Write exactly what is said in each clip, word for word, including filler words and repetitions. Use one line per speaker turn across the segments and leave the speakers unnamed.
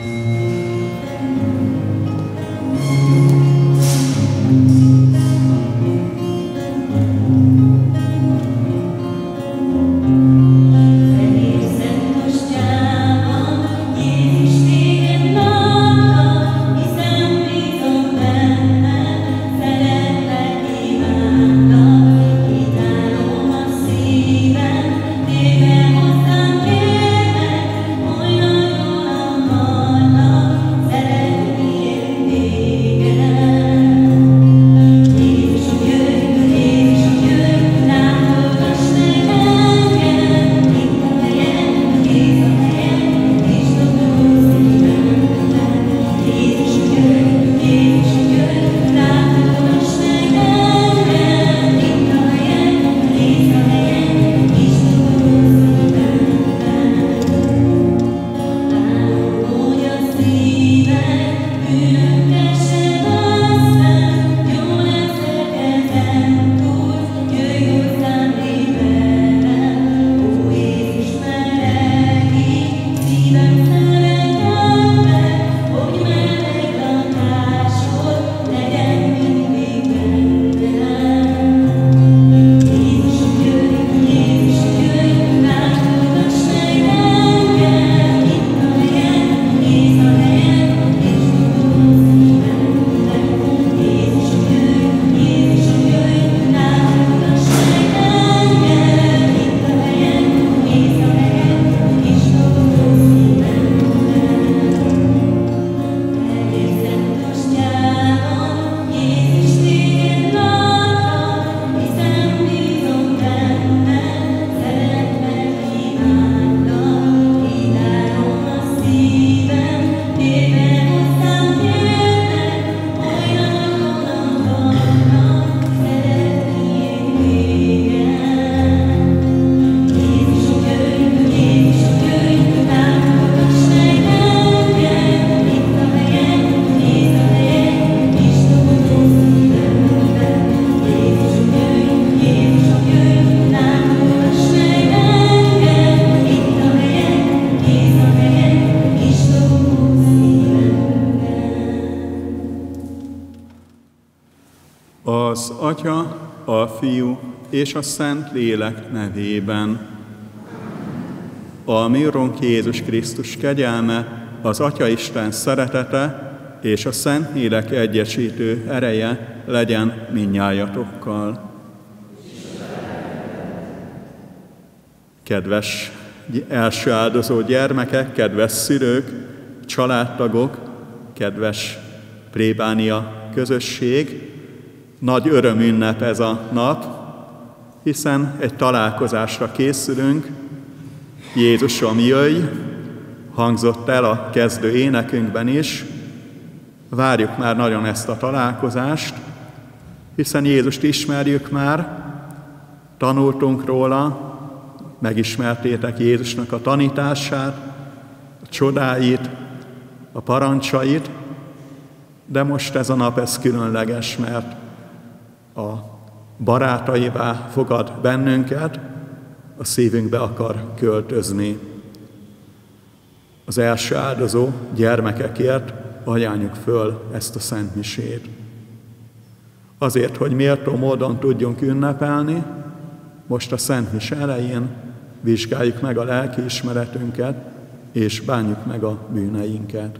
Az Atya, a Fiú és a Szent Lélek nevében. A mi Urunk Jézus Krisztus kegyelme, az Atya Isten szeretete és a Szent Lélek egyesítő ereje legyen mindnyájatokkal. Kedves első áldozó gyermekek, kedves szülők, családtagok, kedves plébánia közösség, nagy örömünnep ez a nap, hiszen egy találkozásra készülünk. Jézusom, jöjj, hangzott el a kezdő énekünkben is. Várjuk már nagyon ezt a találkozást, hiszen Jézust ismerjük már, tanultunk róla, megismertétek Jézusnak a tanítását, a csodáit, a parancsait, de most ez a nap ez különleges, mert a barátaivá fogad bennünket, a szívünkbe akar költözni. Az első áldozó gyermekekért ajánljuk föl ezt a szent misét. Azért, hogy méltó módon tudjunk ünnepelni, most a szent mise elején vizsgáljuk meg a lelkiismeretünket, és bánjuk meg a bűneinket.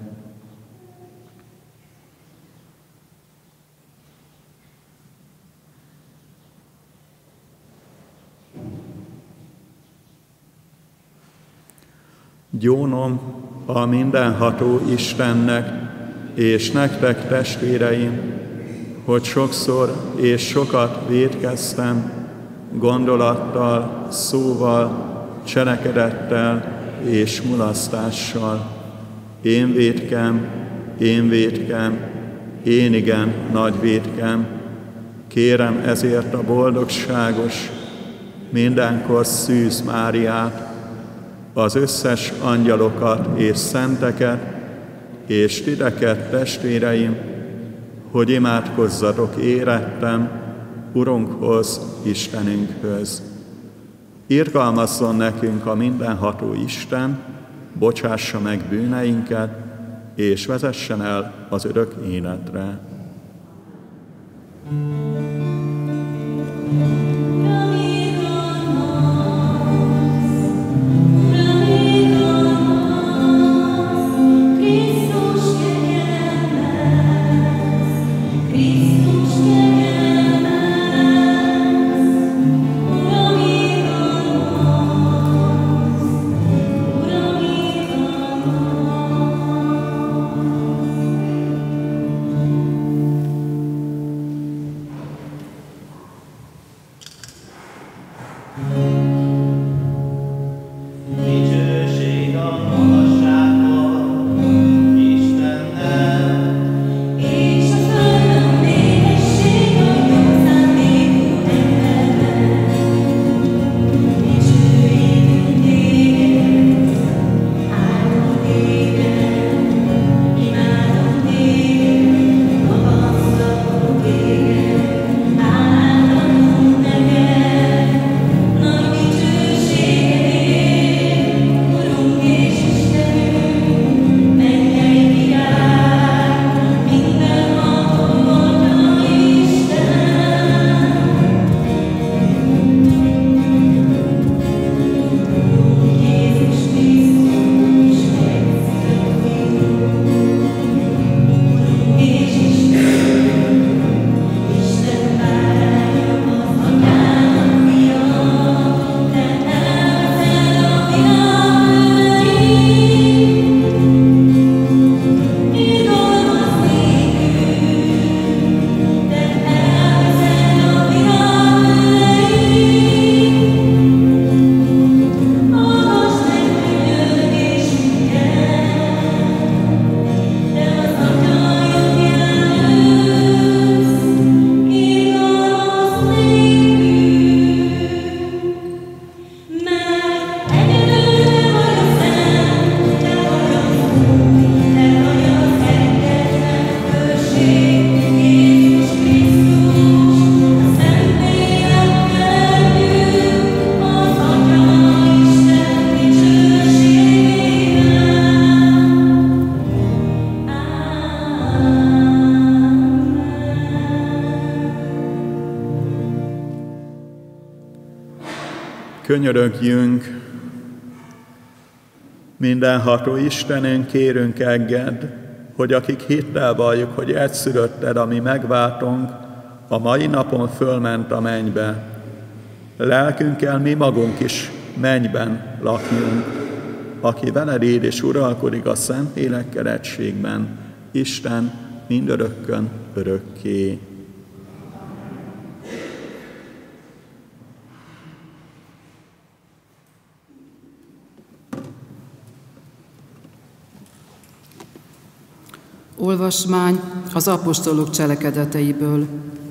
Gyónom a mindenható Istennek, és nektek, testvéreim, hogy sokszor és sokat vétkeztem, gondolattal, szóval, cselekedettel és mulasztással. Én vétkem, én vétkem, én igen nagy vétkem. Kérem ezért a boldogságos, mindenkor Szűz Máriát, az összes angyalokat és szenteket, és titeket, testvéreim, hogy imádkozzatok érettem Urunkhoz, Istenünkhöz. Irgalmazzon nekünk a mindenható Isten, bocsássa meg bűneinket, és vezessen el az örök életre. Könyörögjünk, mindenható Istenünk, kérünk engedd, hogy akik hittel valljuk, hogy egyszülötted, ami megváltunk, a mai napon fölment a mennybe. Lelkünkkel mi magunk is mennyben lakjunk, aki veled él és uralkodik a Szentlélekkel egységben, Isten mindörökkön örökké.
Olvasmány az apostolok cselekedeteiből.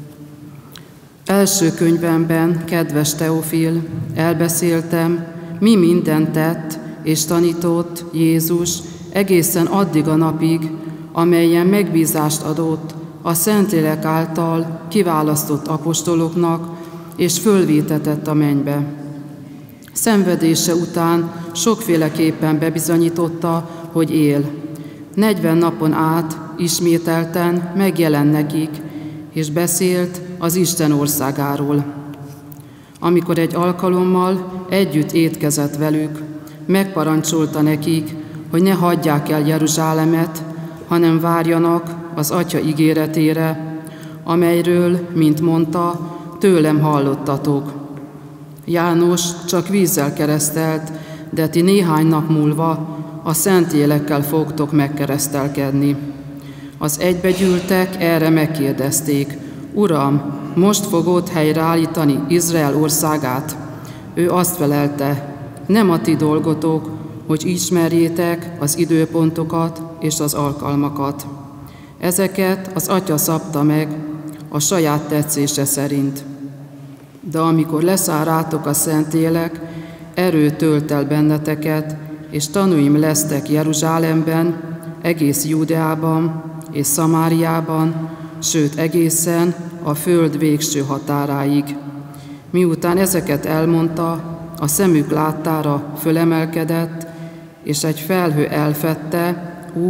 Első könyvemben, kedves Teofil, elbeszéltem, mi mindent tett és tanított Jézus egészen addig a napig, amelyen megbízást adott a Szentlélek által kiválasztott apostoloknak, és fölvétetett a mennybe. Szenvedése után sokféleképpen bebizonyította, hogy él. Negyven napon át ismételten megjelent nekik, és beszélt az Isten országáról. Amikor egy alkalommal együtt étkezett velük, megparancsolta nekik, hogy ne hagyják el Jeruzsálemet, hanem várjanak az Atya ígéretére, amelyről, mint mondta, tőlem hallottatok. János csak vízzel keresztelt, de ti néhány nap múlva a Szentlélekkel fogtok megkeresztelkedni. Az egybegyűltek erre megkérdezték, Uram, most fogod helyreállítani Izrael országát? Ő azt felelte, nem a ti dolgotok, hogy ismerjétek az időpontokat és az alkalmakat. Ezeket az Atya szabta meg a saját tetszése szerint. De amikor leszáll rátok a Szentlélek, erő tölt el benneteket, és tanúim lesztek Jeruzsálemben, egész Júdeában és Szamáriában, sőt egészen a föld végső határáig. Miután ezeket elmondta, a szemük láttára fölemelkedett, és egy felhő elfedte, úgy,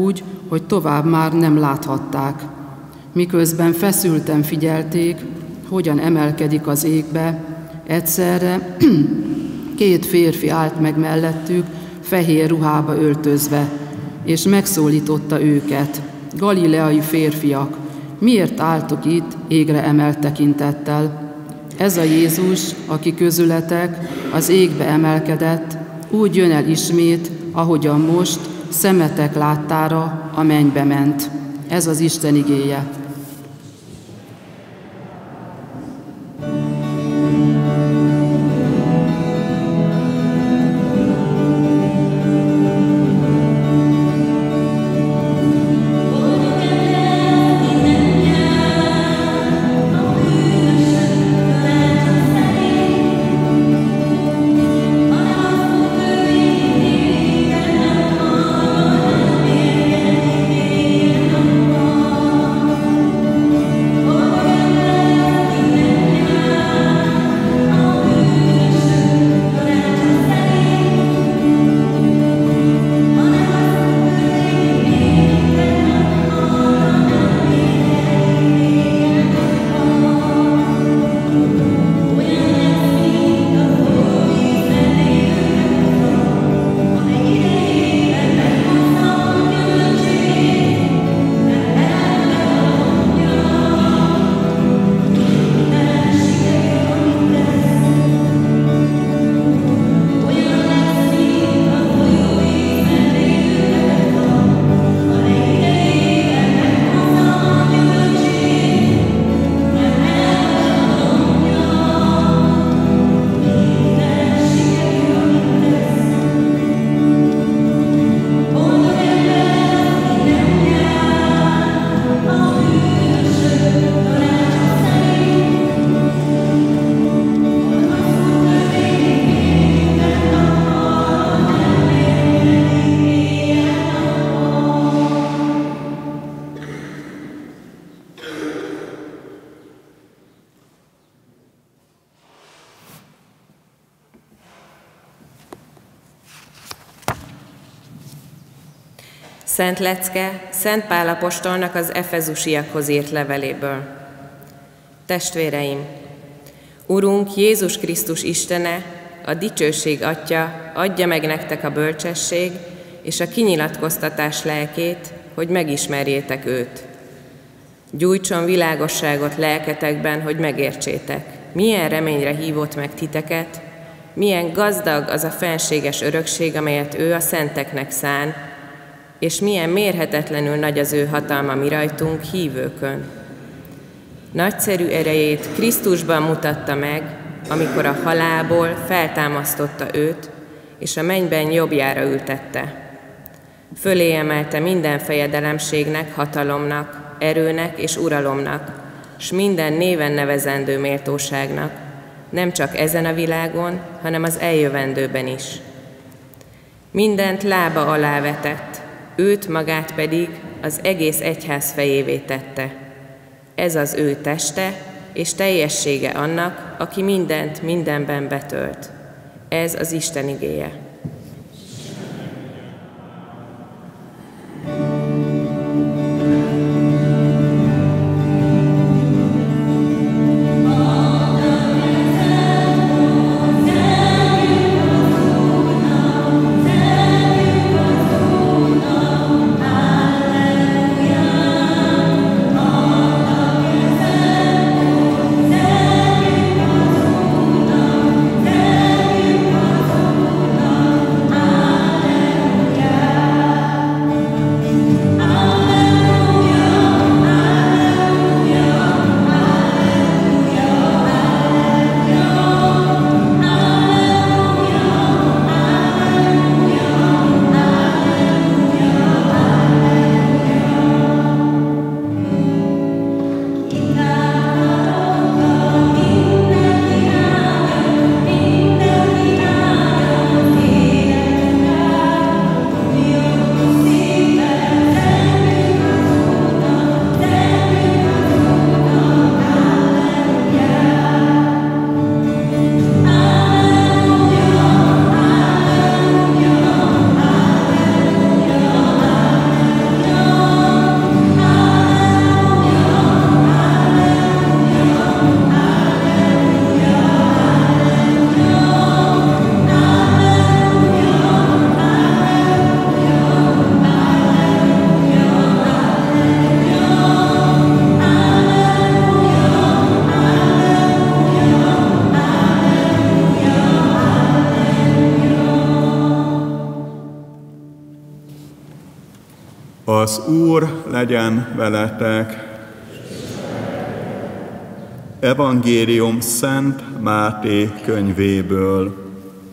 hogy tovább már nem láthatták. Miközben feszülten figyelték, hogyan emelkedik az égbe, egyszerre két férfi állt meg mellettük, fehér ruhába öltözve, és megszólította őket: Galileai férfiak, miért álltok itt égre emelt tekintettel? Ez a Jézus, aki közületek az égbe emelkedett, úgy jön el ismét, ahogyan most szemetek láttára a mennybe ment. Ez az Isten igéje.
Szent lecke Szent Pál apostolnak az efezusiakhoz írt leveléből. Testvéreim, Urunk Jézus Krisztus Istene, a dicsőség Atya adja meg nektek a bölcsesség és a kinyilatkoztatás lelkét, hogy megismerjétek őt. Gyújtson világosságot lelketekben, hogy megértsétek, milyen reményre hívott meg titeket, milyen gazdag az a fenséges örökség, amelyet ő a szenteknek szán, és milyen mérhetetlenül nagy az ő hatalma mi rajtunk, hívőkön. Nagyszerű erejét Krisztusban mutatta meg, amikor a halálból feltámasztotta őt, és a mennyben jobbjára ültette. Fölé emelte minden fejedelemségnek, hatalomnak, erőnek és uralomnak, s minden néven nevezendő méltóságnak, nem csak ezen a világon, hanem az eljövendőben is. Mindent lába alá vetett, őt magát pedig az egész egyház fejévé tette. Ez az ő teste és teljessége annak, aki mindent mindenben betölt. Ez az Isten igéje.
Amen.
Az Úr legyen veletek. Evangélium Szent Máté könyvéből.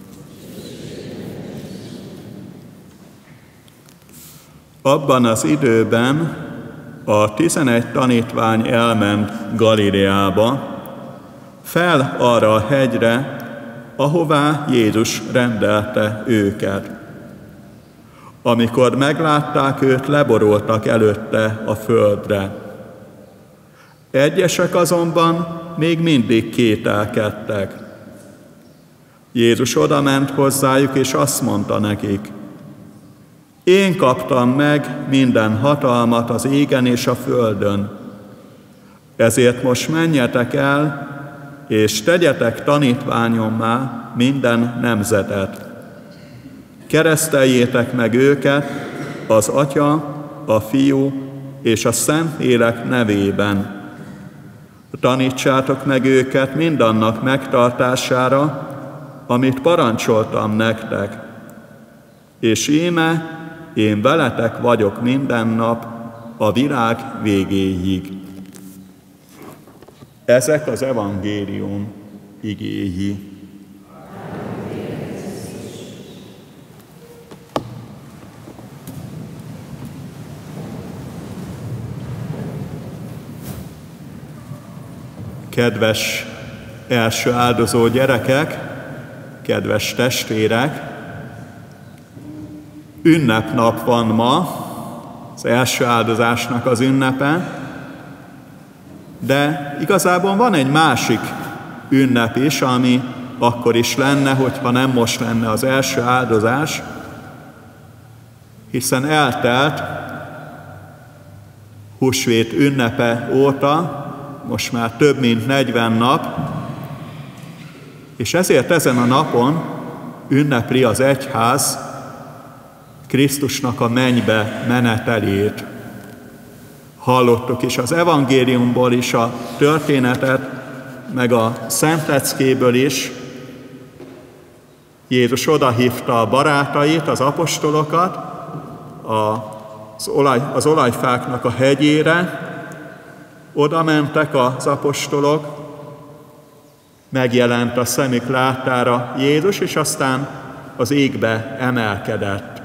Abban az időben a tizenegy tanítvány elment Galileába, fel arra a hegyre, ahová Jézus rendelte őket. Amikor meglátták őt, leborultak előtte a földre. Egyesek azonban még mindig kételkedtek. Jézus odament hozzájuk, és azt mondta nekik: én kaptam meg minden hatalmat az égen és a földön. Ezért most menjetek el, és tegyetek tanítványommá minden nemzetet. Kereszteljétek meg őket az Atya, a Fiú és a Szentlélek nevében. Tanítsátok meg őket mindannak megtartására, amit parancsoltam nektek. És íme, én veletek vagyok minden nap a világ végéig. Ezek az evangélium igéi. Kedves első áldozó gyerekek, kedves testvérek, ünnepnap van ma, az első áldozásnak az ünnepe, de igazából van egy másik ünnep is, ami akkor is lenne, hogyha nem most lenne az első áldozás, hiszen eltelt húsvét ünnepe óta, most már több mint negyven nap, és ezért ezen a napon ünnepli az egyház Krisztusnak a mennybe menetelét. Hallottuk is az evangéliumból is a történetet, meg a szentleckéből is. Jézus odahívta a barátait, az apostolokat az, olaj, az olajfáknak a hegyére. Oda mentek az apostolok, megjelent a szemük láttára Jézus, és aztán az égbe emelkedett.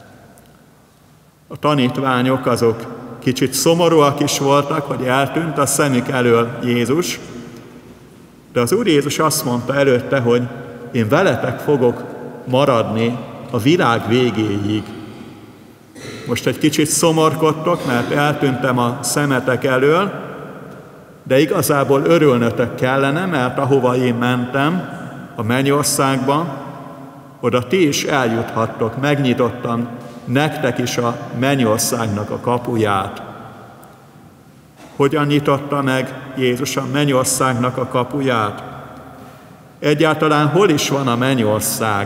A tanítványok azok kicsit szomorúak is voltak, hogy eltűnt a szemük elől Jézus, de az Úr Jézus azt mondta előtte, hogy én veletek fogok maradni a világ végéig. Most egy kicsit szomorkodtok, mert eltűntem a szemetek elől, de igazából örülnötök kellene, mert ahova én mentem, a mennyországba, oda ti is eljuthattok, megnyitottam nektek is a mennyországnak a kapuját. Hogyan nyitotta meg Jézus a mennyországnak a kapuját? Egyáltalán hol is van a mennyország?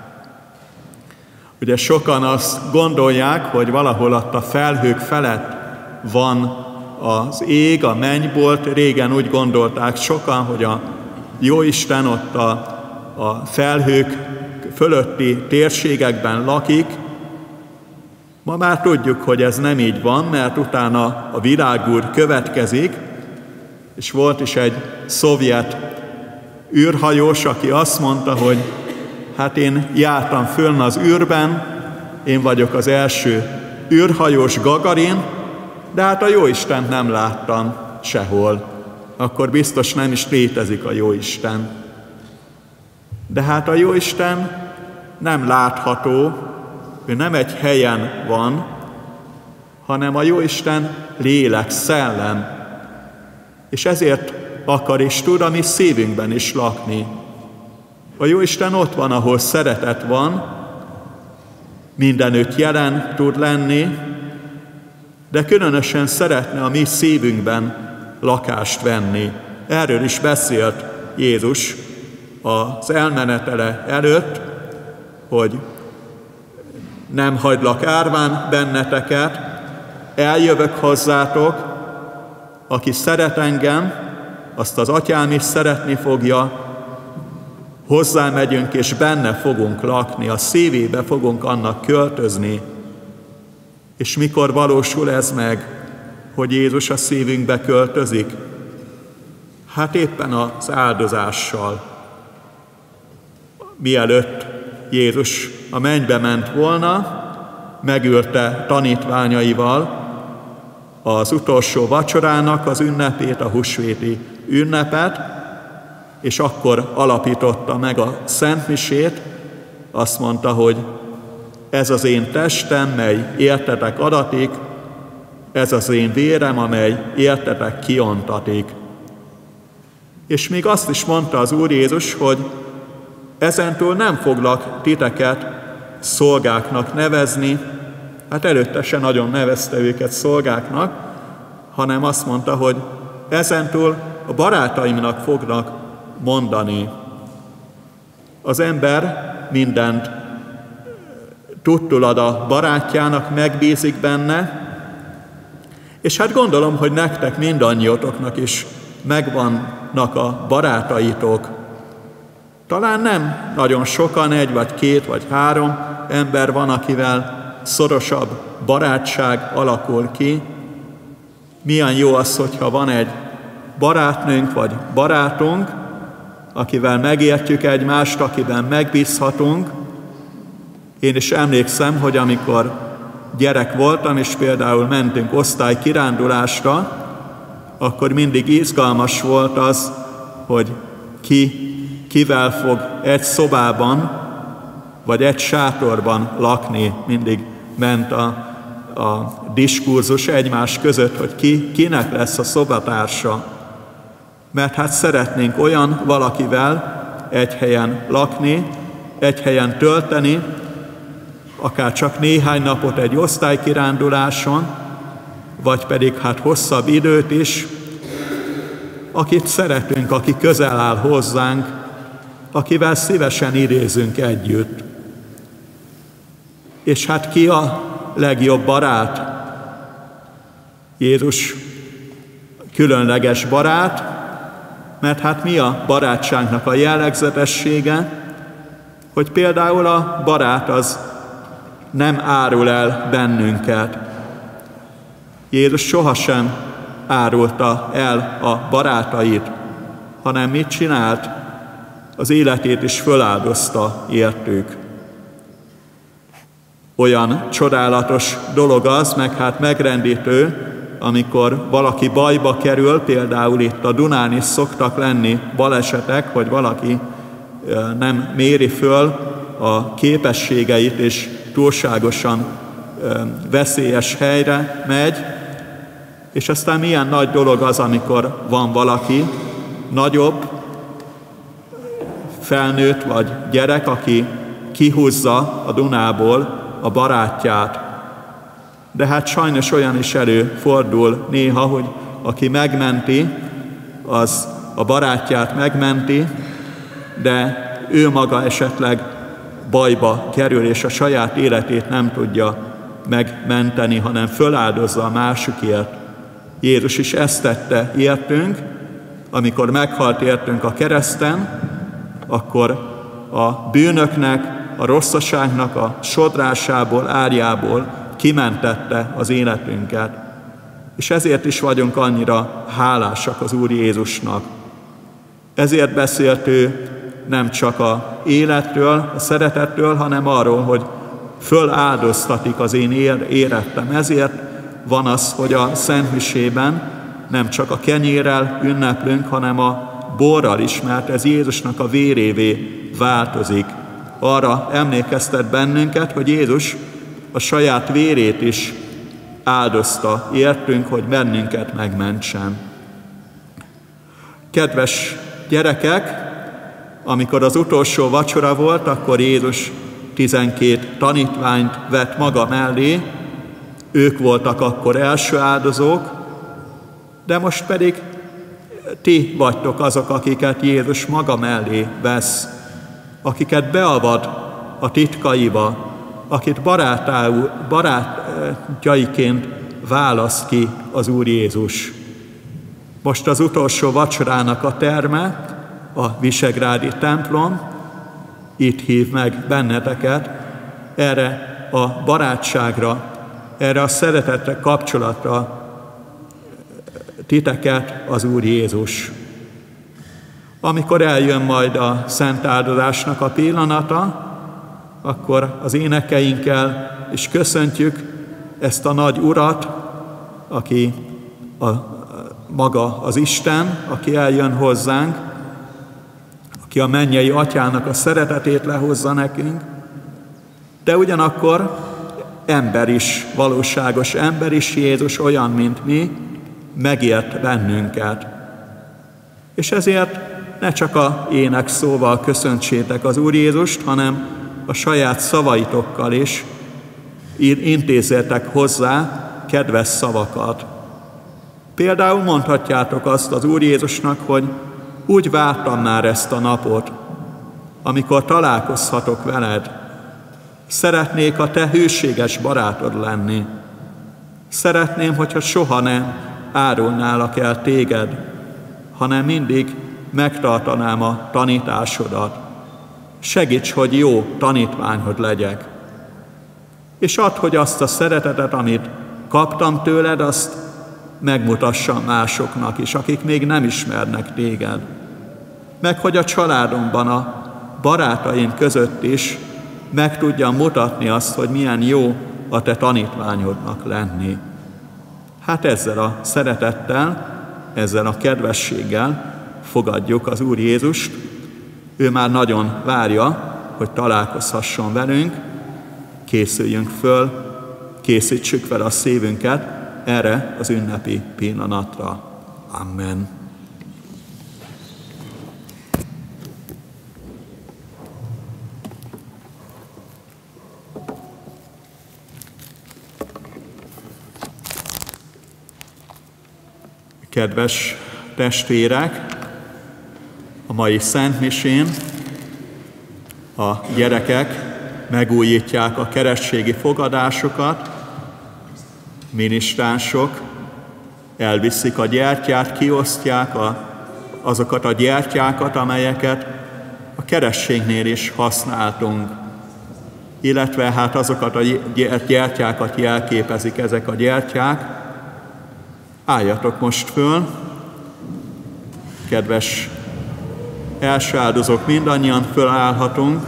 Ugye sokan azt gondolják, hogy valahol ott a felhők felett van az ég, a mennybolt. Régen úgy gondolták sokan, hogy a Jóisten ott a, a felhők fölötti térségekben lakik. Ma már tudjuk, hogy ez nem így van, mert utána a világúr következik, és volt is egy szovjet űrhajós, aki azt mondta, hogy hát én jártam fönn az űrben, én vagyok az első űrhajós, Gagarin, de hát a Jóistent nem láttam sehol. Akkor biztos nem is létezik a Jóisten. De hát a Jóisten nem látható, ő nem egy helyen van, hanem a Jóisten lélek, szellem. És ezért akar és tud a mi szívünkben is lakni. A Jóisten ott van, ahol szeretet van, mindenütt jelen tud lenni, de különösen szeretne a mi szívünkben lakást venni. Erről is beszélt Jézus az elmenetele előtt, hogy nem hagylak árván benneteket, eljövök hozzátok, aki szeret engem, azt az Atyám is szeretni fogja, hozzá megyünk és benne fogunk lakni, a szívébe fogunk annak költözni, És mikor valósul ez meg, hogy Jézus a szívünkbe költözik? Hát éppen az áldozással. Mielőtt Jézus a mennybe ment volna, megülte tanítványaival az utolsó vacsorának az ünnepét, a húsvéti ünnepet, és akkor alapította meg a szentmisét, azt mondta, hogy ez az én testem, mely értetek adatik, ez az én vérem, amely értetek kiontatik. És még azt is mondta az Úr Jézus, hogy ezentúl nem foglak titeket szolgáknak nevezni, hát előtte se nagyon nevezte őket szolgáknak, hanem azt mondta, hogy ezentúl a barátaimnak fognak mondani. Az ember mindent tudtul ad a barátjának, megbízik benne, és hát gondolom, hogy nektek mindannyiotoknak is megvannak a barátaitok. Talán nem nagyon sokan, egy vagy két vagy három ember van, akivel szorosabb barátság alakul ki. Milyen jó az, hogyha van egy barátnőnk vagy barátunk, akivel megértjük egymást, akiben megbízhatunk. Én is emlékszem, hogy amikor gyerek voltam, és például mentünk osztálykirándulásra, akkor mindig izgalmas volt az, hogy ki kivel fog egy szobában, vagy egy sátorban lakni. Mindig ment a, a diskurzus egymás között, hogy ki, kinek lesz a szobatársa. Mert hát szeretnénk olyan valakivel egy helyen lakni, egy helyen tölteni, akár csak néhány napot egy osztálykiránduláson, vagy pedig hát hosszabb időt is, akit szeretünk, aki közel áll hozzánk, akivel szívesen idézünk együtt. És hát ki a legjobb barát? Jézus különleges barát, mert hát mi a barátságnak a jellegzetessége? Hogy például a barát az nem árul el bennünket. Jézus sohasem árulta el a barátait, hanem mit csinált? Az életét is föláldozta értük. Olyan csodálatos dolog az, meg hát megrendítő, amikor valaki bajba kerül, például itt a Dunán is szoktak lenni balesetek, hogy valaki nem méri föl a képességeit, és túlságosan veszélyes helyre megy, és aztán milyen nagy dolog az, amikor van valaki nagyobb, felnőtt vagy gyerek, aki kihúzza a Dunából a barátját. De hát sajnos olyan is előfordul néha, hogy aki megmenti, az a barátját megmenti, de ő maga esetleg bajba kerül, és a saját életét nem tudja megmenteni, hanem föláldozza a másikért. Jézus is ezt tette értünk, amikor meghalt értünk a kereszten, akkor a bűnöknek, a rosszaságnak a sodrásából, árjából kimentette az életünket. És ezért is vagyunk annyira hálásak az Úr Jézusnak. Ezért beszélt ő nem csak az életről, a szeretetről, hanem arról, hogy föláldoztatik az én érettem. Ezért van az, hogy a Szentmisében nem csak a kenyérrel ünneplünk, hanem a borral is, mert ez Jézusnak a vérévé változik. Arra emlékeztet bennünket, hogy Jézus a saját vérét is áldozta értünk, hogy bennünket megmentsen. Kedves gyerekek, amikor az utolsó vacsora volt, akkor Jézus tizenkét tanítványt vett maga mellé, ők voltak akkor első áldozók, de most pedig ti vagytok azok, akiket Jézus maga mellé vesz, akiket beavad a titkaiba, akit barátául, barátjaiként választ ki az Úr Jézus. Most az utolsó vacsorának a terme, a visegrádi templom, itt hív meg benneteket erre a barátságra, erre a szeretetre, kapcsolatra titeket az Úr Jézus. Amikor eljön majd a szent áldozásnak a pillanata, akkor az énekeinkkel is köszöntjük ezt a nagy Urat, aki a, maga az Isten, aki eljön hozzánk, aki a mennyei Atyának a szeretetét lehozza nekünk, de ugyanakkor ember is, valóságos ember is, Jézus olyan, mint mi, megért bennünket. És ezért ne csak a ének szóval köszöntsétek az Úr Jézust, hanem a saját szavaitokkal is intézzétek hozzá kedves szavakat. Például mondhatjátok azt az Úr Jézusnak, hogy úgy vártam már ezt a napot, amikor találkozhatok veled. Szeretnék a te hűséges barátod lenni. Szeretném, hogyha soha nem árulnálak el téged, hanem mindig megtartanám a tanításodat. Segíts, hogy jó tanítványod legyek. És add, hogy azt a szeretetet, amit kaptam tőled, azt megmutassam másoknak is, akik még nem ismernek téged. Meg hogy a családomban, a barátaim között is meg tudjam mutatni azt, hogy milyen jó a te tanítványodnak lenni. Hát ezzel a szeretettel, ezzel a kedvességgel fogadjuk az Úr Jézust. Ő már nagyon várja, hogy találkozhasson velünk, készüljünk föl, készítsük fel a szívünket erre az ünnepi pillanatra. Amen. Kedves testvérek, a mai szentmisén a gyerekek megújítják a keresztségi fogadásokat, minisztránsok elviszik a gyertyát, kiosztják a, azokat a gyertyákat, amelyeket a keresztségnél is használtunk, illetve hát azokat a gyertyákat jelképezik ezek a gyertyák. Álljatok most föl, kedves első áldozók, mindannyian fölállhatunk.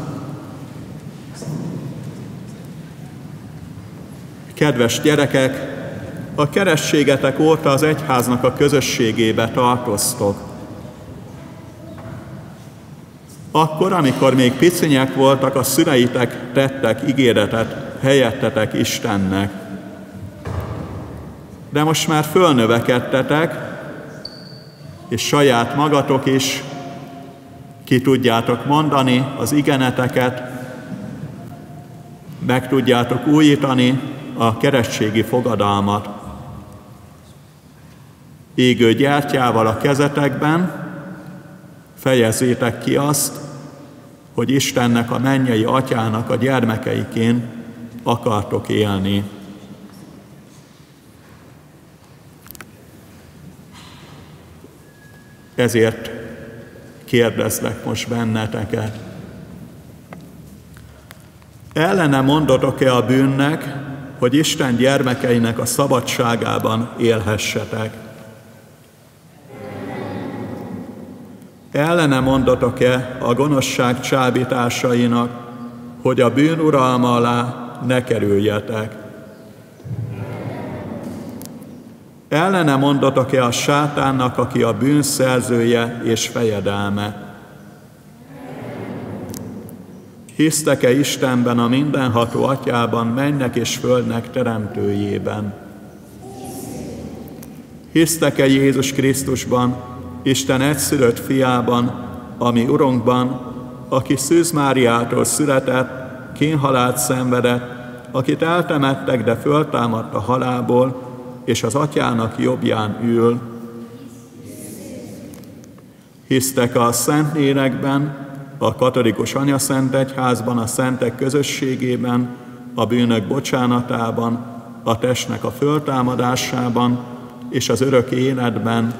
Kedves gyerekek, a keresztségetek óta az egyháznak a közösségébe tartoztok. Akkor, amikor még picinyek voltak, a szüleitek tettek ígéretet helyettetek Istennek. De most már fölnövekedtetek, és saját magatok is ki tudjátok mondani az igeneteket, meg tudjátok újítani a keresztségi fogadalmat. Égő gyertyával a kezetekben fejezzétek ki azt, hogy Istennek, a mennyei Atyának a gyermekeiként akartok élni. Ezért kérdezlek most benneteket. Ellene mondotok-e a bűnnek, hogy Isten gyermekeinek a szabadságában élhessetek? Ellene mondotok-e a gonoszság csábításainak, hogy a bűn uralma alá ne kerüljetek? Ellene mondotok-e a sátánnak, aki a bűn szerzője és fejedelme? Hisztek-e Istenben, a mindenható Atyában, mennek és földnek teremtőjében? Hisztek-e Jézus Krisztusban, Isten egyszülött fiában, ami Urunkban, aki Szűz Máriától született, kínhalált szenvedett, akit eltemettek, de föltámadt a halálból, és az Atyának jobbján ül? Hisztek a Szentlélekben, a katolikus anyaszent egyházban, a szentek közösségében, a bűnök bocsánatában, a testnek a föltámadásában és az örök életben?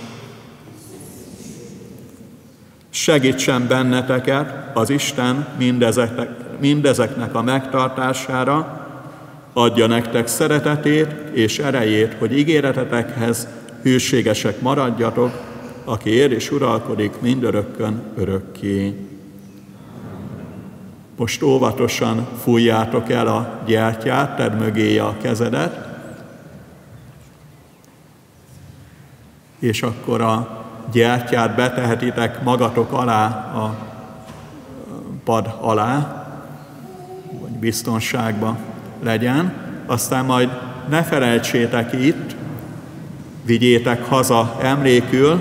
Segítsen benneteket az Isten mindezeknek, mindezeknek a megtartására, adja nektek szeretetét és erejét, hogy ígéretetekhez hűségesek maradjatok, aki él és uralkodik mindörökkön örökké. Most óvatosan fújjátok el a gyertyát, tedd mögéje a kezedet, és akkor a gyertyát betehetitek magatok alá, a pad alá, hogy biztonságban legyen. Aztán majd ne felejtsétek itt, vigyétek haza emlékül.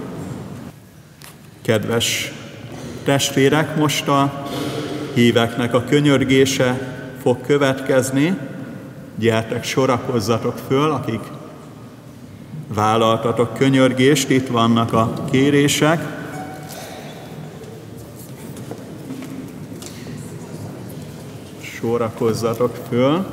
Kedves testvérek, most a híveknek a könyörgése fog következni. Gyertek, sorakozzatok föl, akik vállaltatok könyörgést, itt vannak a kérések. Sorakozzatok föl.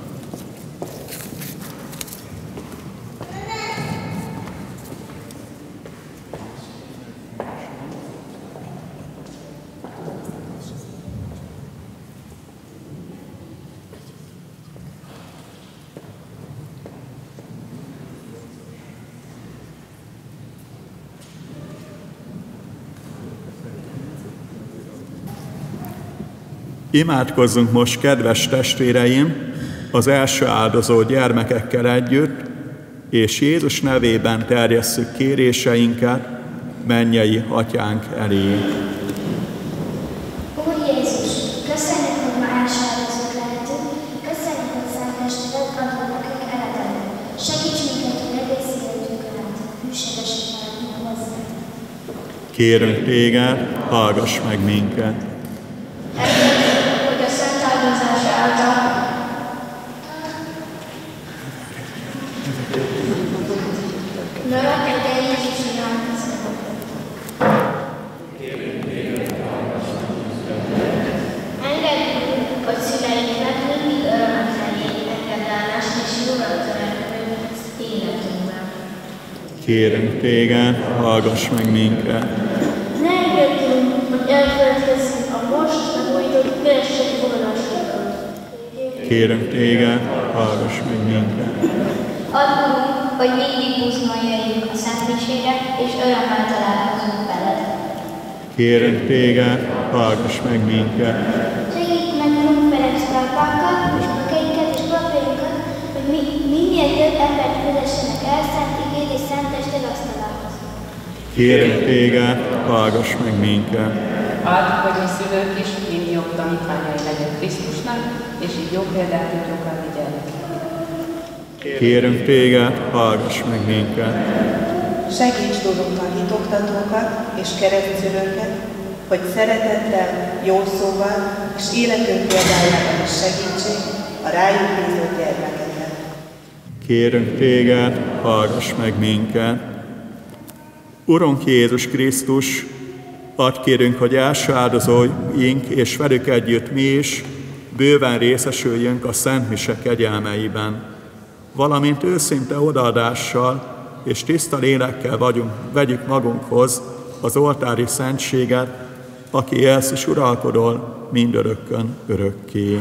Imádkozzunk most, kedves testvéreim, az első áldozó gyermekekkel együtt, és Jézus nevében terjesszük kéréseinket mennyei Atyánk elé.
Úr Jézus, köszönjük, hogy ma első áldozók lehetünk, köszönjük, hogy Szent Testvéred adott nekünk eletet. Segíts minket, hogy egész életünk át hűségesek maradjunk hozzá.
Kérünk téged, hallgass meg minket. Kérünk téged, hallgass meg minket.
Ne engedjünk, hogy elfeledkezzünk a most megújított keresség forrásokat.
Kérünk téged, hallgass meg minket.
Add, hogy mindig buzgón jöjjünk a szentmisére, és örömmel találkozunk veled.
Kérünk téged, hallgass meg minket.
Segíts meg Grun Ferenc pápánkat, és püspökeinket és papjainkat, hogy mi, minél több embert vezessenek el szent igéd és szent tested asztalához.
Kérünk téged, hallgass meg minket.
Add, hogy a szülők is mind jobb tanítványai legyen Krisztusnak, és így jó példát tudjuk adni gyerekeknek.
Kérünk téged, hallgass meg minket.
Segíts tudottan hitoktatókat és keresztszülőket, hogy szeretettel, jó szóval és életünk példájával is segítsék a rájuk bízott gyermekeket.
Kérünk téged, hallgass meg minket. Urunk Jézus Krisztus, add kérünk, hogy első áldozóink és velük együtt mi is bőven részesüljünk a Szent Mise kegyelmeiben, valamint őszinte odaadással és tiszta lélekkel vagyunk, vegyük magunkhoz az oltári szentséget, aki élsz és uralkodol mindörökkön örökké.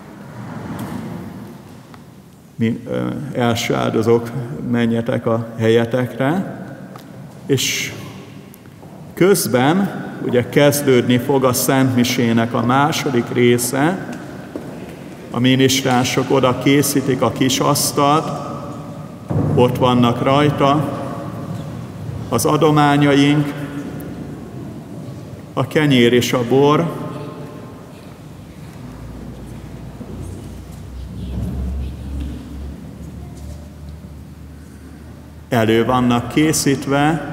Mi ö, első áldozók, menjetek a helyetekre, és közben ugye kezdődni fog a Szent Misének a második része. A minisztránsok oda készítik a kis asztalt, ott vannak rajta az adományaink, a kenyér és a bor, elő vannak készítve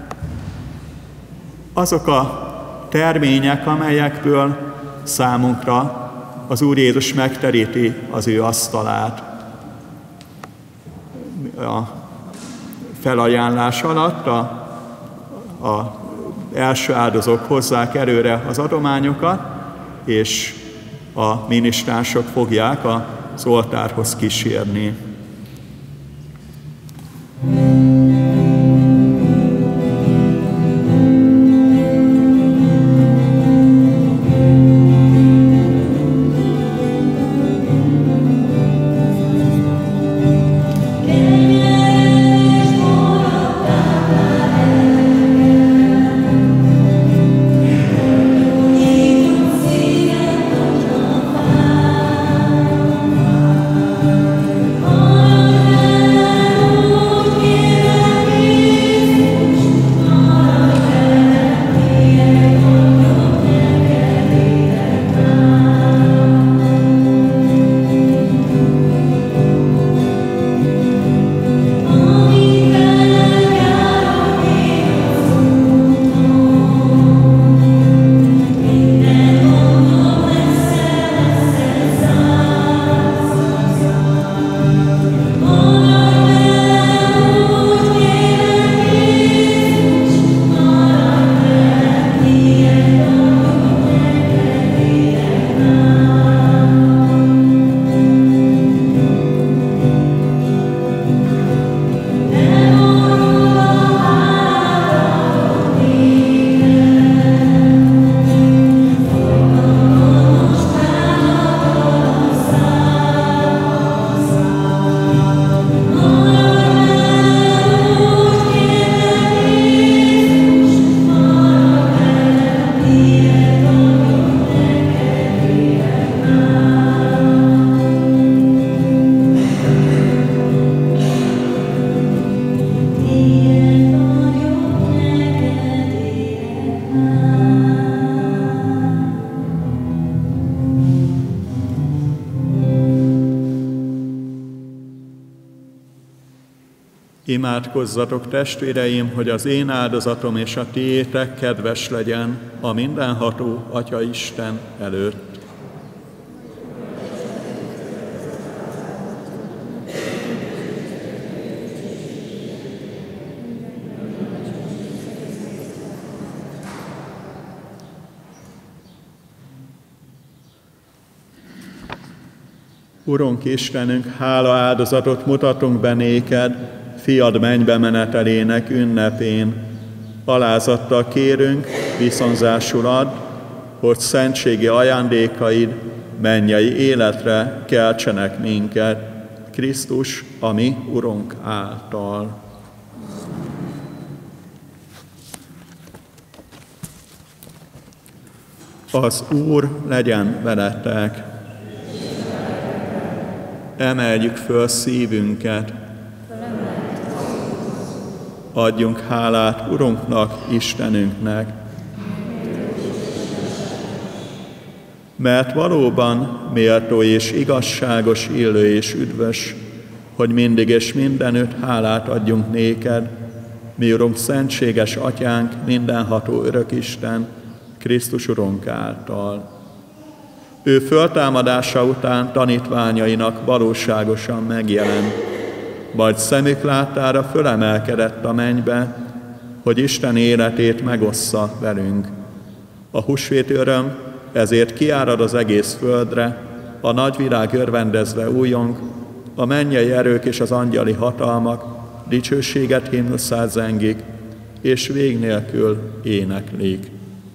azok a termények, amelyekből számunkra az Úr Jézus megteríti az ő asztalát. A felajánlás alatt a, a első áldozók hozzák előre az adományokat, és a minisztránsok fogják az oltárhoz kísérni. Imádkozzatok, testvéreim, hogy az én áldozatom és a tiétek kedves legyen a mindenható Atya Isten előtt. Urunk Istenünk, hála áldozatot mutatunk be néked, fiad mennybe menetelének ünnepén. Alázattal kérünk, viszonzásul add, hogy szentségi ajándékaid mennyei életre keltsenek minket, Krisztus, a mi Urunk által. Az Úr legyen veletek! Emeljük föl szívünket. Adjunk hálát Urunknak, Istenünknek. Mert valóban méltó és igazságos, illő és üdvös, hogy mindig és mindenütt hálát adjunk néked, mi Urunk, szentséges Atyánk, mindenható Örökisten, Krisztus Urunk által. Ő föltámadása után tanítványainak valóságosan megjelent, majd szemük láttára fölemelkedett a mennybe, hogy Isten életét megossza velünk. A húsvét öröm ezért kiárad az egész földre, a nagyvilág örvendezve újjong, a mennyei erők és az angyali hatalmak dicsőséget himnusszát zengik, és vég nélkül éneklik.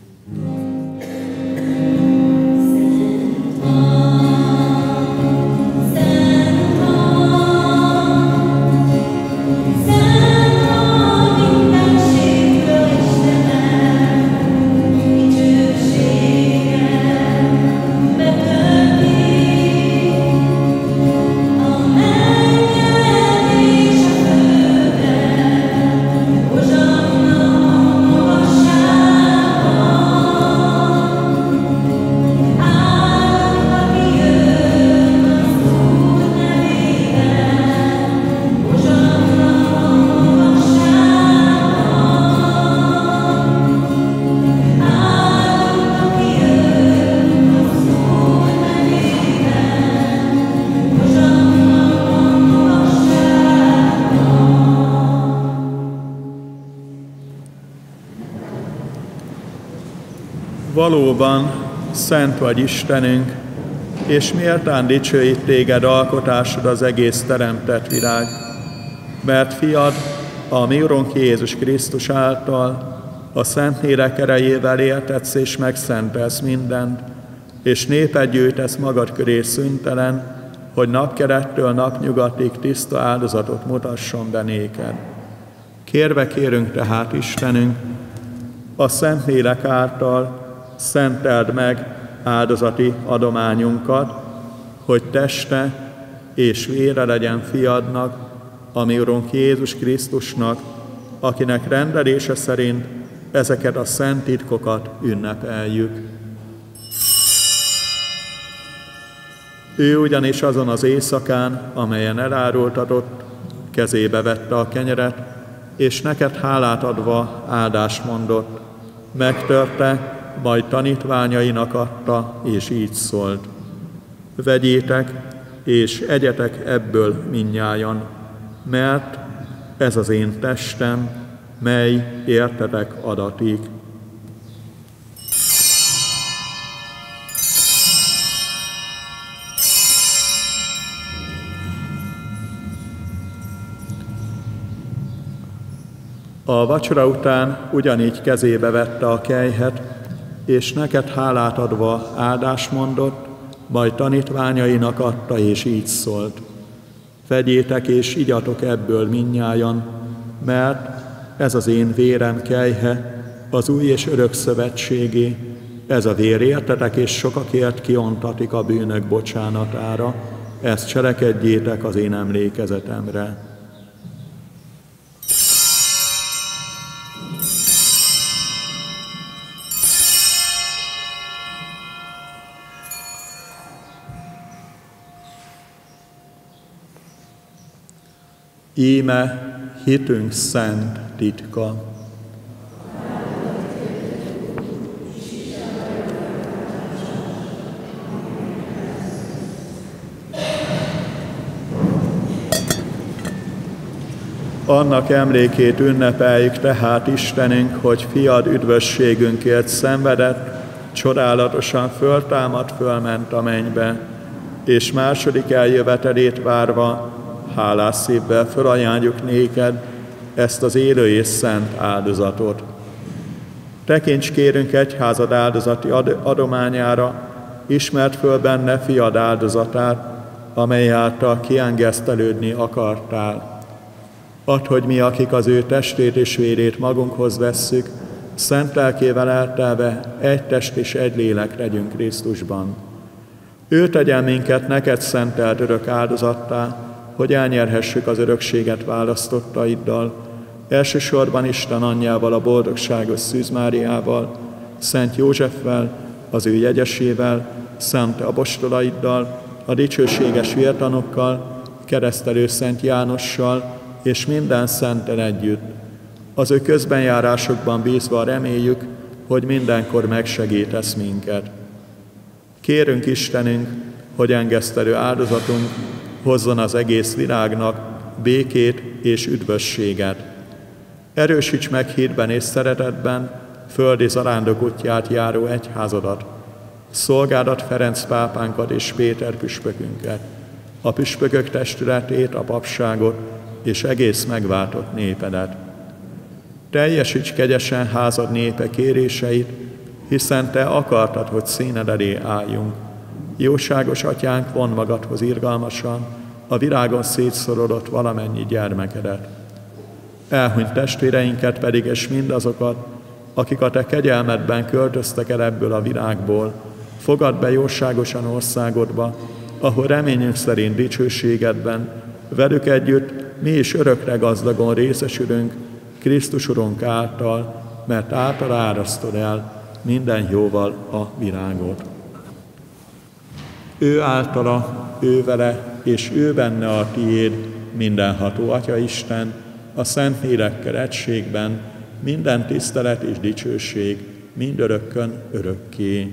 Valóban szent vagy Istenünk, és méltán dicsőít téged alkotásod az egész teremtett világ, mert fiad, a mi Urunk Jézus Krisztus által a Szentlélek erejével éltetsz és megszentelsz mindent, és néped gyűjtesz magad köré szüntelen, hogy napkelettől napnyugatig tiszta áldozatot mutasson be néked. Kérve kérünk tehát, Istenünk, a Szentlélek által szenteld meg áldozati adományunkat, hogy teste és vére legyen fiadnak, a mi Urunk Jézus Krisztusnak, akinek rendelése szerint ezeket a szent titkokat ünnepeljük. Ő ugyanis azon az éjszakán, amelyen elárultatott, kezébe vette a kenyeret, és neked hálát adva áldást mondott, megtörte, majd tanítványainak adta, és így szólt: vegyétek, és egyetek ebből mindnyájan, mert ez az én testem, mely értetek adatik. A vacsora után ugyanígy kezébe vette a kelyhet, és neked hálát adva áldást mondott, majd tanítványainak adta, és így szólt: vegyétek és igyatok ebből mindnyájan, mert ez az én vérem kelyhe, az új és örök szövetségé, ez a vér értetek és sokakért kiontatik a bűnök bocsánatára, ezt cselekedjétek az én emlékezetemre. Íme hitünk szent titka. Annak emlékét ünnepeljük tehát Istenünk, hogy fiad üdvösségünkért szenvedett, csodálatosan föltámadt, fölment a mennybe, és második eljövetelét várva, hálás szívvel fölajánljuk néked ezt az élő és szent áldozatot. Tekints kérünk egyházad áldozati adományára, ismert föl benne fiad áldozatát, amely által kiengesztelődni akartál. Add, hogy mi, akik az ő testét és vérét magunkhoz vesszük, szent lelkével eltelve egy test és egy lélek legyünk Krisztusban. Ő tegyen minket neked szentelt örök áldozattá, hogy elnyerhessük az örökséget választottaiddal, elsősorban Isten anyjával, a boldogságos Szűz Máriával, Szent Józseffel, az ő jegyesével, szent apostolaiddal, a dicsőséges vértanokkal, keresztelő Szent Jánossal, és minden szenttel együtt. Az ő közbenjárásokban bízva reméljük, hogy mindenkor megsegítesz minket. Kérünk Istenünk, hogy engesztelő áldozatunk hozzon az egész világnak békét és üdvösséget. Erősíts meg hitben és szeretetben földi zarándok útját járó egyházadat, szolgádat Ferenc pápánkat és Péter püspökünket, a püspökök testületét, a papságot és egész megváltott népedet. Teljesíts kegyesen házad népe kéréseit, hiszen te akartad, hogy színed elé álljunk. Jóságos atyánk, von magadhoz irgalmasan a virágon szétszorolott valamennyi gyermekedet. Elhunyt testvéreinket pedig, és mindazokat, akik a te kegyelmedben költöztek el ebből a világból, fogadd be jóságosan országodba, ahol reményünk szerint dicsőségedben, velük együtt mi is örökre gazdagon részesülünk Krisztus Urunk által, mert által árasztod el minden jóval a világot. Ő általa, ő vele, és ő benne a tiéd, mindenható Atya Isten, a Szent Lélekkel egységben, minden tisztelet és dicsőség, mindörökkön örökké.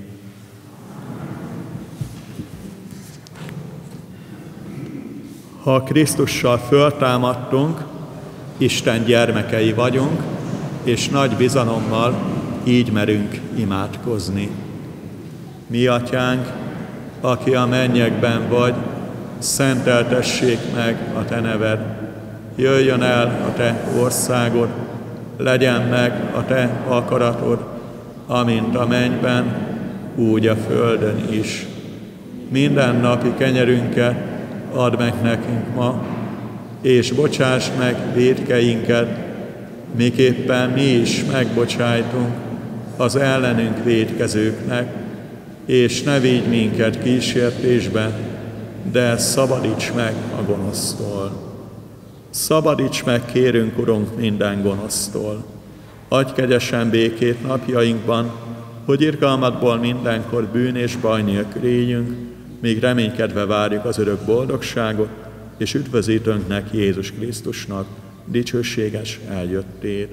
Ha Krisztussal föltámadtunk, Isten gyermekei vagyunk, és nagy bizalommal így merünk imádkozni. Mi, Atyánk, aki a mennyekben vagy, szenteltessék meg a te neved. Jöjjön el a te országod, legyen meg a te akaratod, amint a mennyben, úgy a földön is. Minden napi kenyerünket add meg nekünk ma, és bocsáss meg vétkeinket, miképpen mi is megbocsájtunk az ellenünk vétkezőknek, és ne vigy minket kísértésbe, de szabadíts meg a gonosztól. Szabadíts meg, kérünk, Urunk, minden gonosztól. Adj kegyesen békét napjainkban, hogy irgalmadból mindenkor bűn és baj nélkül éljünk, míg reménykedve várjuk az örök boldogságot, és üdvözítőnknek, Jézus Krisztusnak dicsőséges eljöttét.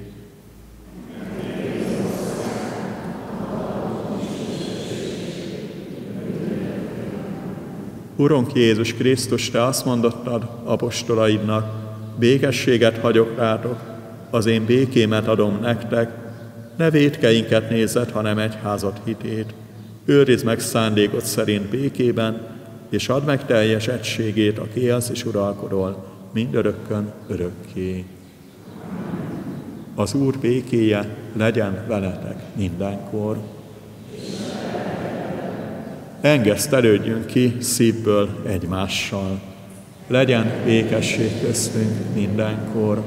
Urunk Jézus Krisztus, te azt mondottad apostolaidnak, békességet hagyok rátok, az én békémet adom nektek, ne vétkeinket nézzed, hanem egyházad hitét. Őrizd meg szándékod szerint békében, és add meg teljes egységét, aki élsz és uralkodol, mindörökkön örökké. Az Úr békéje legyen veletek mindenkor. Engesztelődjünk ki szívből egymással. Legyen békesség köztünk mindenkor.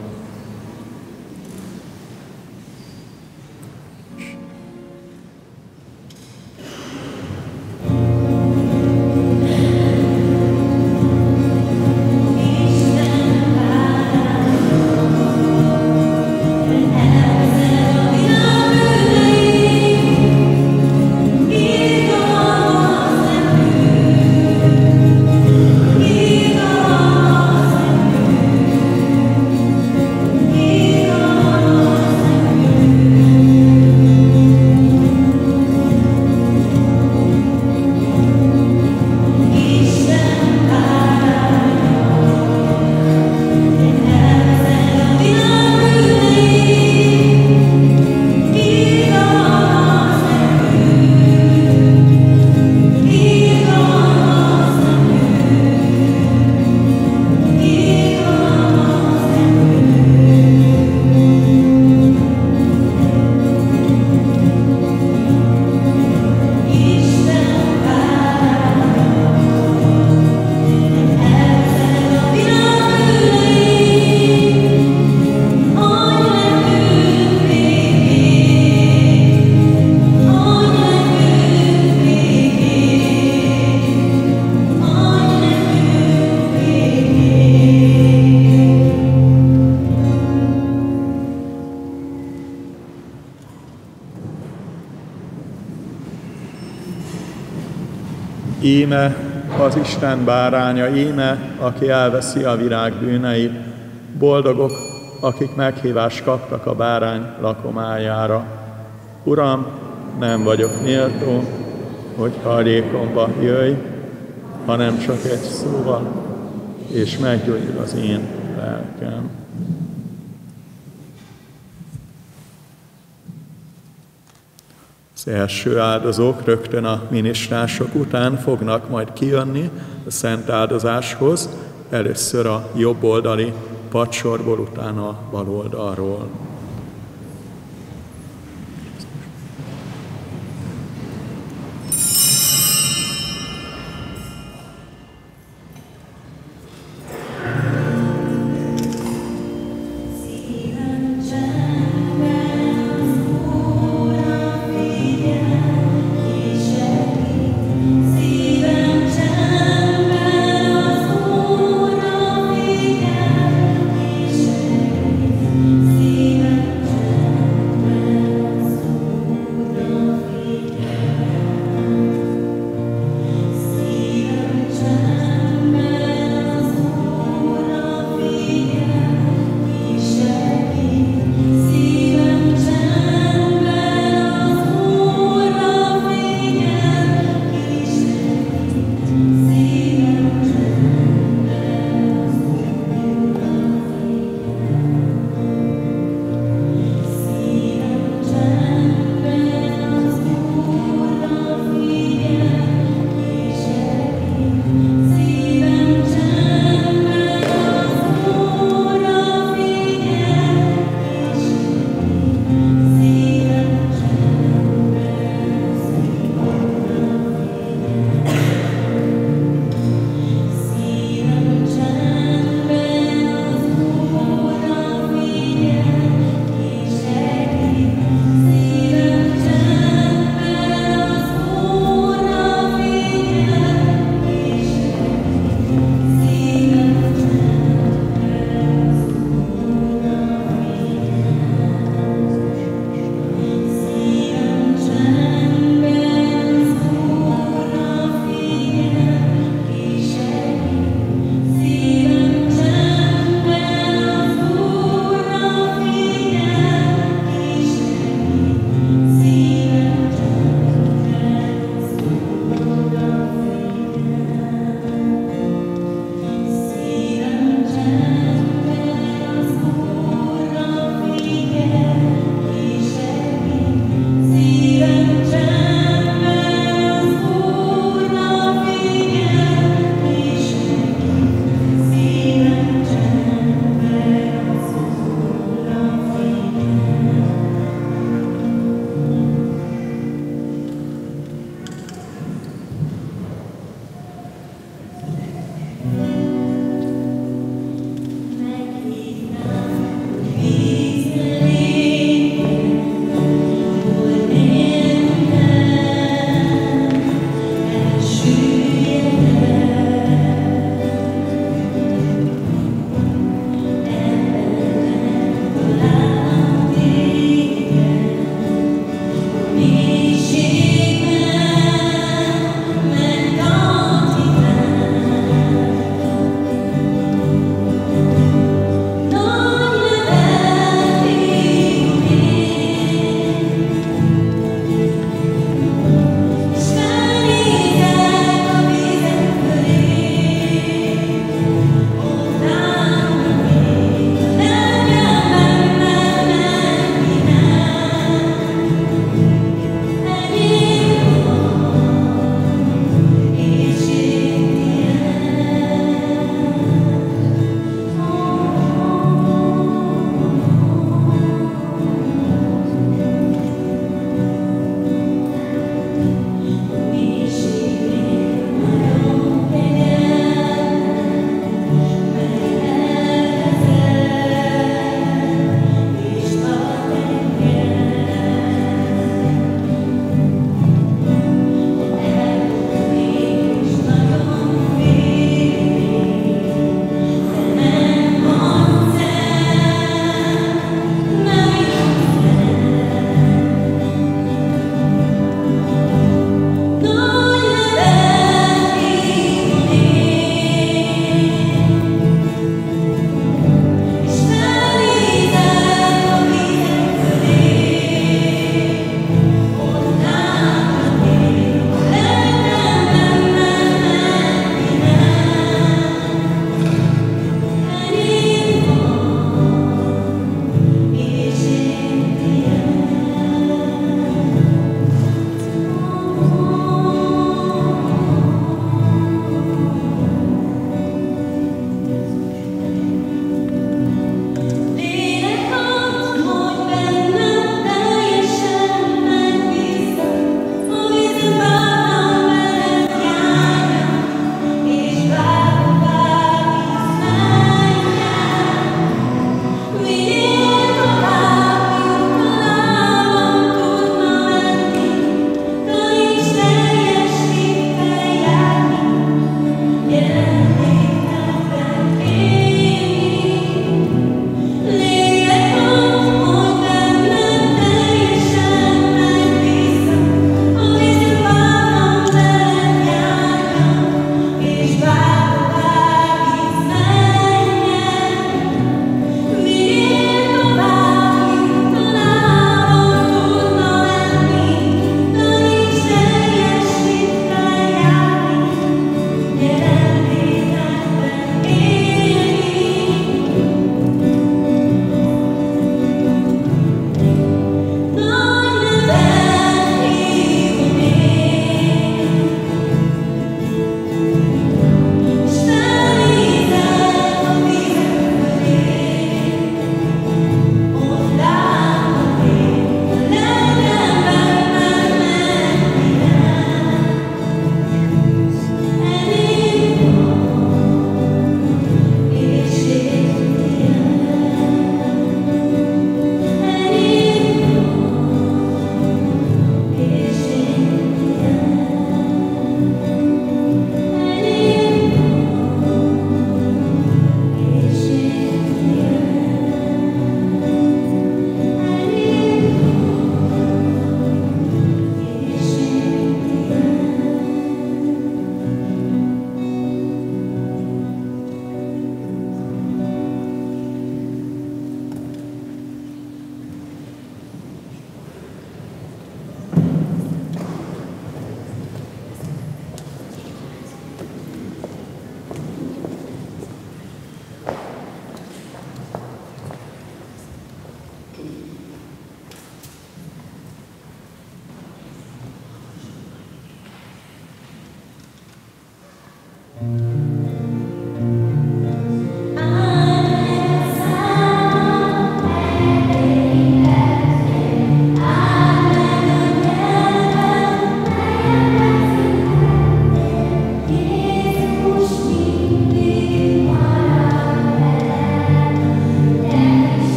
Thank you.
Íme az Isten báránya, íme, aki elveszi a világ bűneit. Boldogok, akik meghívást kaptak a bárány lakomájára. Uram, nem vagyok méltó, hogy hajlékomba jöjj, hanem csak egy szóval, és meggyógyul az én lelkem. Az első áldozók rögtön a minisztránsok után fognak majd kijönni a szent áldozáshoz, először a jobb oldali padsorból, utána a bal oldalról.
See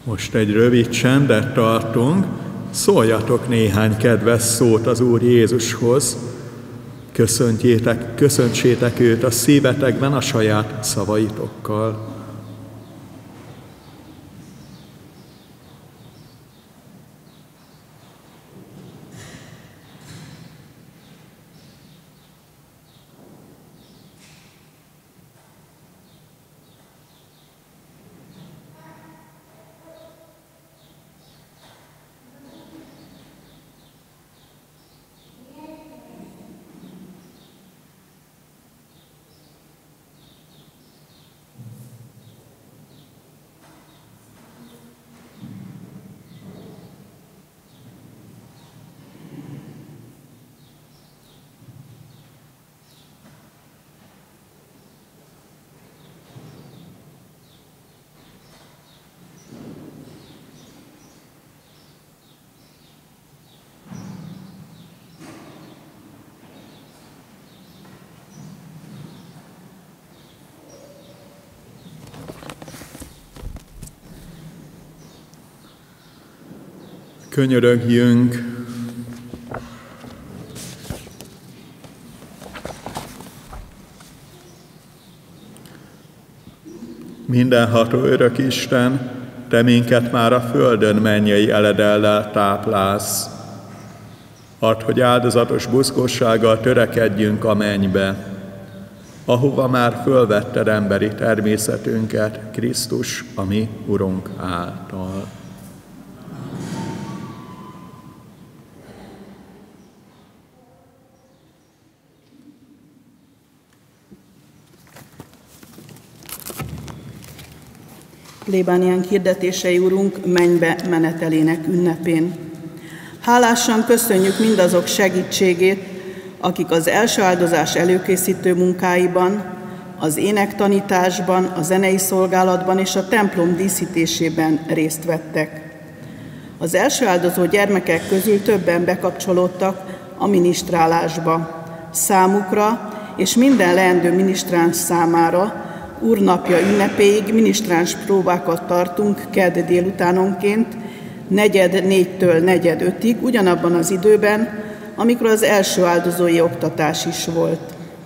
Most egy rövid csendet tartunk, szóljatok néhány kedves szót az Úr Jézushoz, köszöntjétek, köszöntsétek őt a szívetekben a saját szavaitokkal. Könyörögjünk. Mindenható örök Isten, te minket már a földön mennyei eledellel táplálsz. Add, hogy áldozatos buzgossággal törekedjünk a mennybe, ahova már fölvetted emberi természetünket Krisztus, a mi Urunk által.
Plébániánk hirdetései Urunk mennybe menetelének ünnepén. Hálásan köszönjük mindazok segítségét, akik az első áldozás előkészítő munkáiban, az énektanításban, a zenei szolgálatban és a templom díszítésében részt vettek. Az első áldozó gyermekek közül többen bekapcsolódtak a minisztrálásba. Számukra és minden leendő minisztráns számára Úrnapja ünnepéig minisztráns próbákat tartunk kedd délutánonként, negyed négytől negyed ötig, ugyanabban az időben, amikor az első áldozói oktatás is volt.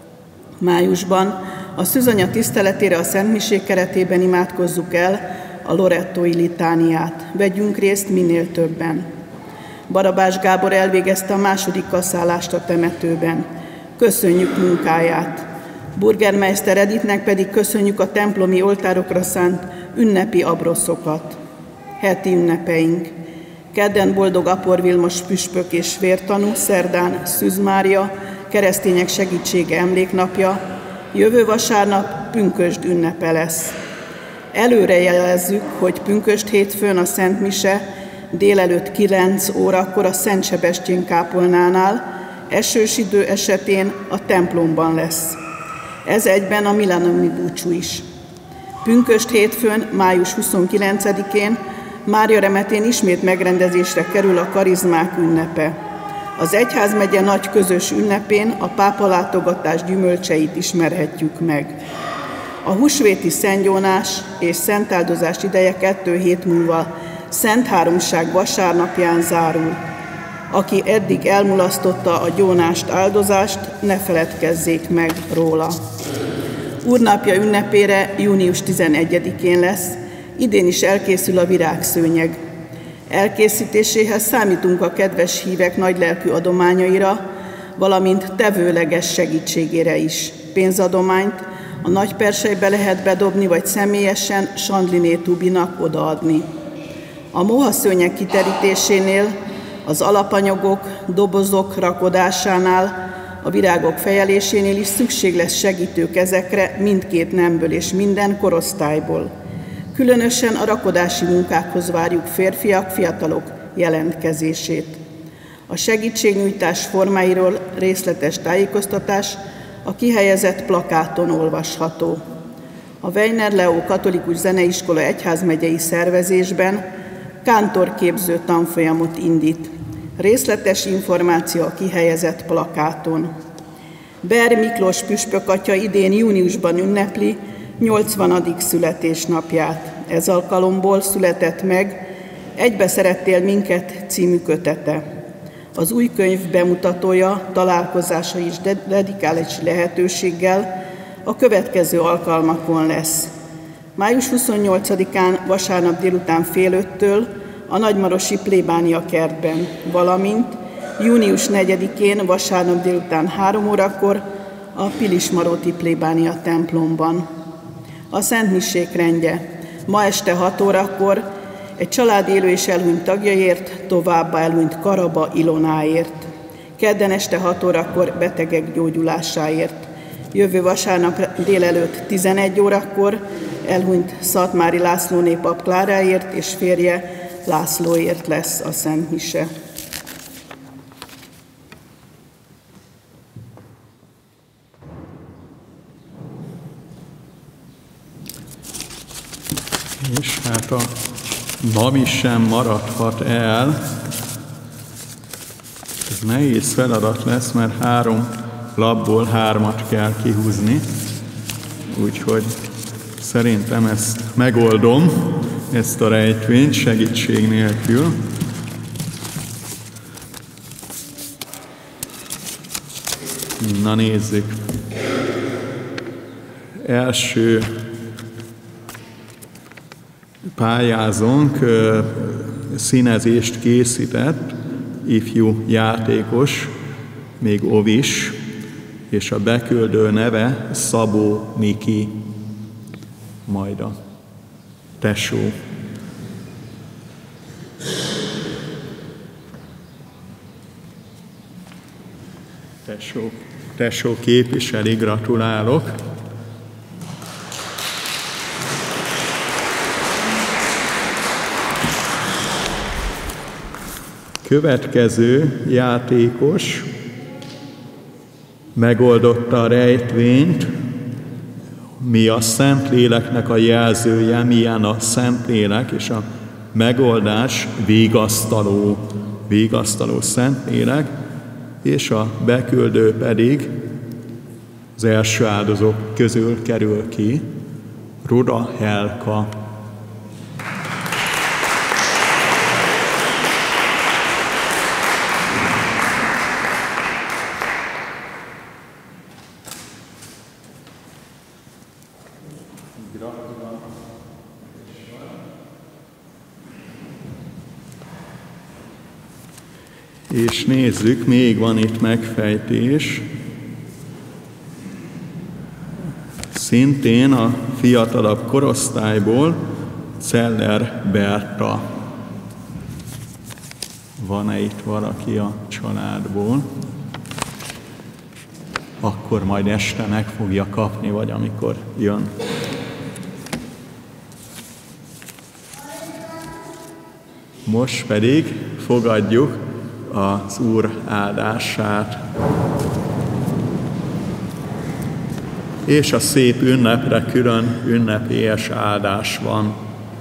Májusban a szűzanya tiszteletére a szentmiség keretében imádkozzuk el a lorettói litániát. Vegyünk részt minél többen. Barabás Gábor elvégezte a második kaszállást a temetőben. Köszönjük munkáját! Burgermeister Editnek pedig köszönjük a templomi oltárokra szánt ünnepi abroszokat. Heti ünnepeink. Kedden Boldog Apor Vilmos püspök és vértanú, szerdán Szűz Mária, keresztények segítsége emléknapja, jövő vasárnap pünkösd ünnepe lesz. Előre jelezzük, hogy pünkösd hétfőn a Szent Mise délelőtt kilenc órakor a Szent Sebestyén kápolnánál, esős idő esetén a templomban lesz. Ez egyben a milánumi búcsú is. Pünkösd hétfőn, május huszonkilencedikén Mária remetén ismét megrendezésre kerül a karizmák ünnepe. Az egyházmegye nagy közös ünnepén a pápalátogatás gyümölcseit ismerhetjük meg. A húsvéti szentgyónás és szentáldozás ideje kettő hét múlva Szent Háromság vasárnapján zárul. Aki eddig elmulasztotta a gyónást, áldozást, ne feledkezzék meg róla. Úrnapja ünnepére június tizenegyedikén lesz, idén is elkészül a virágszőnyeg. Elkészítéséhez számítunk a kedves hívek nagylelkű adományaira, valamint tevőleges segítségére is. Pénzadományt a nagyperselybe lehet bedobni, vagy személyesen Sandliné Tubinak odaadni. A mohaszőnyeg kiterítésénél, az alapanyagok, dobozok rakodásánál, a virágok fejelésénél is szükség lesz segítő kezekre mindkét nemből és minden korosztályból. Különösen a rakodási munkákhoz várjuk férfiak, fiatalok jelentkezését. A segítségnyújtás formáiról részletes tájékoztatás a kihelyezett plakáton olvasható. A Weiner Leó Katolikus Zeneiskola egyházmegyei szervezésben kántorképző tanfolyamot indít. Részletes információ a kihelyezett plakáton. Ber Miklós püspök atya idén júniusban ünnepli nyolcvanadik születésnapját. Ez alkalomból született meg Egybe szerettél minket című kötete. Az új könyv bemutatója, találkozása is dedikálási lehetőséggel a következő alkalmakon lesz. május huszonnyolcadikán vasárnap délután fél öttől a Nagymarosi plébánia kertben, valamint június negyedikén vasárnap délután három órakor a Pilismaróti plébánia templomban. A szentmisék rendje: ma este hat órakor egy család élő és elhunyt tagjaért, továbbá elhunyt Karaba Ilonáért. Kedden este hat órakor betegek gyógyulásáért. Jövő vasárnap délelőtt tizenegy órakor elhunyt Szatmári Lászlóné pap Kláráért és férje Lászlóért lesz a szentmise.
És hát a NAMI sem maradhat el. Ez nehéz feladat lesz, mert három lapból hármat kell kihúzni. Úgyhogy szerintem ezt megoldom, ezt a rejtvényt segítség nélkül. Na nézzük. Első pályázónk színezést készített, ifjú játékos, még ovis, és a beküldő neve Szabó Miki, majd a tesó. Tesó, tesó képviseli, gratulálok. Következő játékos megoldotta a rejtvényt, mi a Szentléleknek a jelzője, milyen a Szentlélek, és a megoldás vigasztaló, vigasztaló Szentlélek, és a beküldő pedig az első áldozók közül kerül ki, Ruda Helka. És nézzük, még van itt megfejtés. Szintén a fiatalabb korosztályból Celler Berta. Van-e itt valaki a családból? Akkor majd este meg fogja kapni, vagy amikor jön. Most pedig fogadjuk az Úr áldását. És a szép ünnepre külön ünnepélyes áldás van.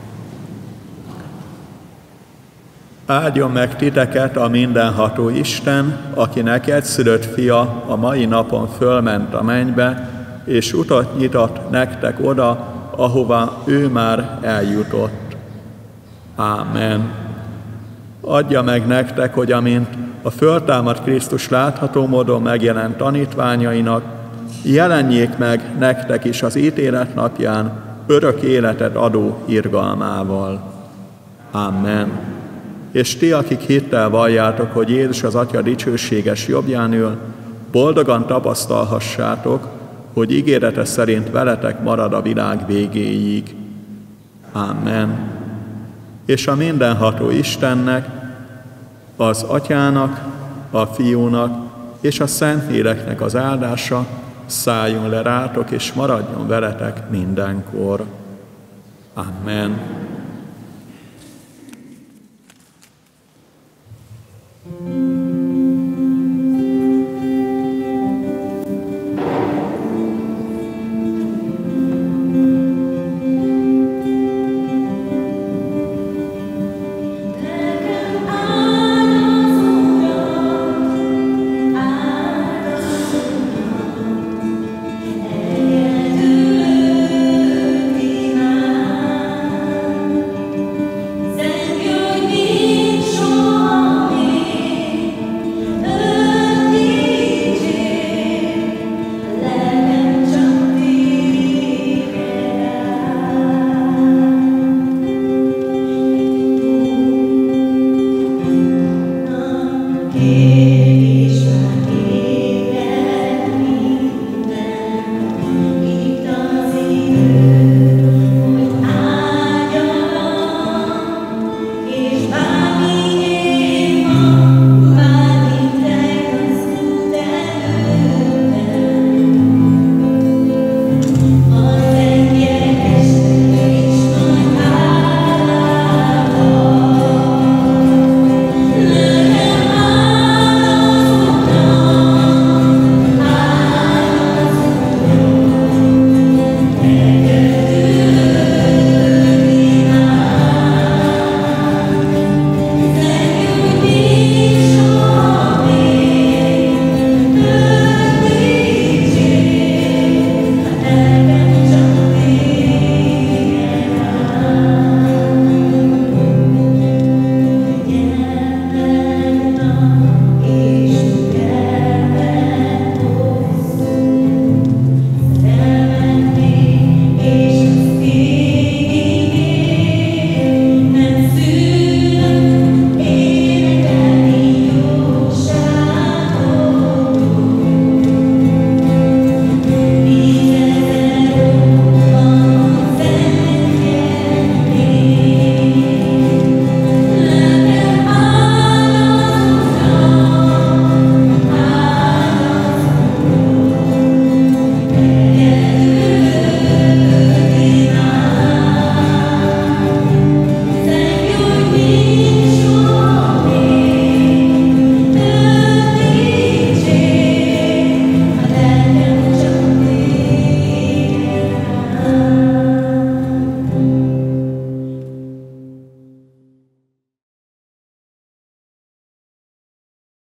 Áldjon meg titeket a mindenható Isten, akinek egyszülött fia a mai napon fölment a mennybe, és utat nyitott nektek oda, ahova ő már eljutott. Ámen. Adja meg nektek, hogy amint a föltámadt Krisztus látható módon megjelent tanítványainak, jelenjék meg nektek is az ítélet napján örök életet adó irgalmával. Amen. És ti, akik hittel valljátok, hogy Jézus az Atya dicsőséges jobbján ül, boldogan tapasztalhassátok, hogy ígérete szerint veletek marad a világ végéig. Amen. És a mindenható Istennek, az Atyának, a Fiúnak és a Szentléleknek az áldása szálljon le rátok, és maradjon veletek mindenkor. Amen.